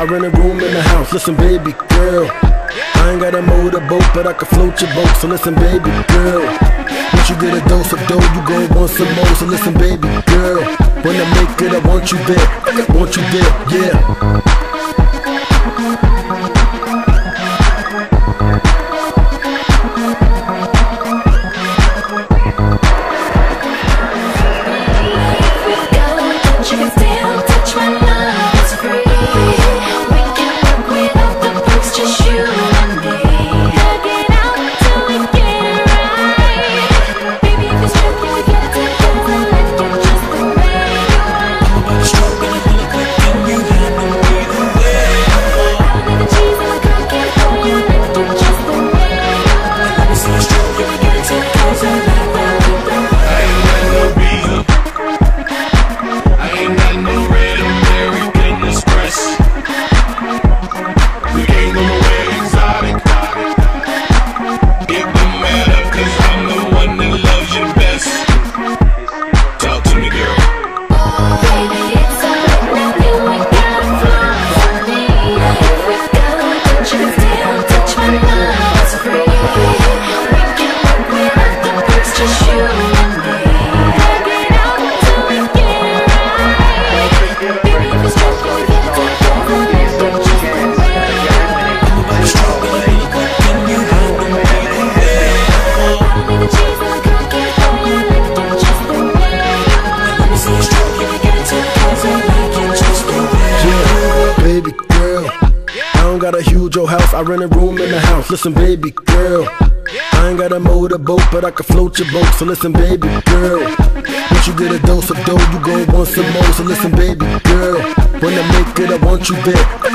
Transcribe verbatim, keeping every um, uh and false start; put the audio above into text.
I rent a room in the house. Listen, baby girl, I ain't got a motorboat, but I can float your boat. So listen, baby girl, once you get a dose of dough, you gon' want some more. So listen, baby girl, when I make it, I want you there. I want you there, yeah. Baby girl, I don't got a huge old house, I rent a room in the house. Listen, baby girl, I ain't got a motorboat, but I can float your boat. So listen, baby girl, once you get a dose of dough, you gon' want some more. So listen, baby girl, when I make it, I want you there.